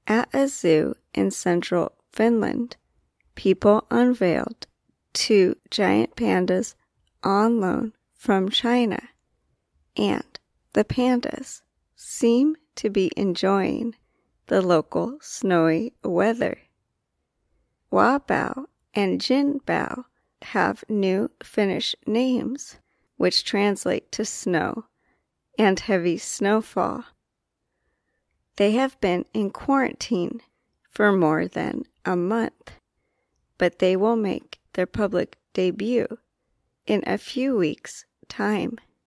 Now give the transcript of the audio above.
At a zoo in central Finland, people unveiled 2 giant pandas on loan from China, and the pandas seem to be enjoying the local snowy weather. Wabao and Jinbao have new Finnish names, which translate to snow and heavy snowfall. They have been in quarantine for more than a month, but they will make their public debut in a few weeks' time.